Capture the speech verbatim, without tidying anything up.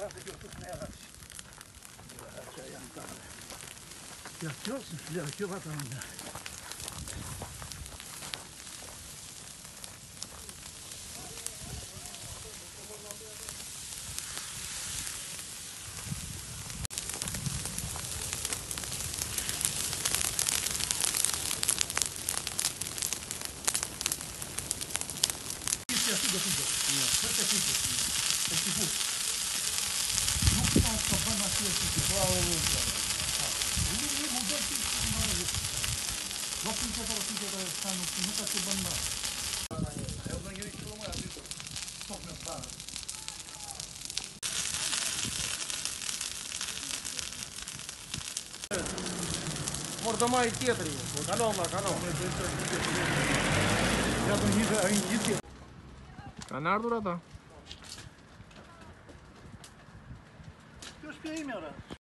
Anahtarı götürsün herhalde. Aşağı yanıklarına. Yatıyorsun, yatıyor vatanında. Yatı götürecek. Çok yapacak. Peki bu. Yok mu kafa nasıl yapacak? Bravo olacak. Bunu niye bulacak ki? Yok mu kadar yok mu kadar stanı bunu kaçırmanla. Oradan gerek yok ama yapıyor. Sokmuyor sana. Por домой тетрі. Кальома, кальома. Ya bu yedi ayın yedi. А nerede orada? Göstereyim ya.